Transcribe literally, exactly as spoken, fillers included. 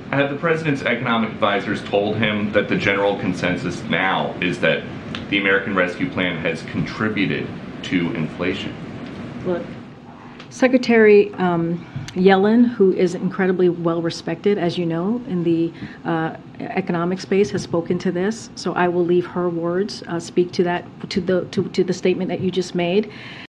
Have the president's economic advisors told him that the general consensus now is that the American Rescue Plan has contributed to inflation? Look, Secretary um, Yellen, who is incredibly well respected, as you know, in the uh, economic space, has spoken to this. So I will leave her words uh, speak to that, to the to, to the statement that you just made.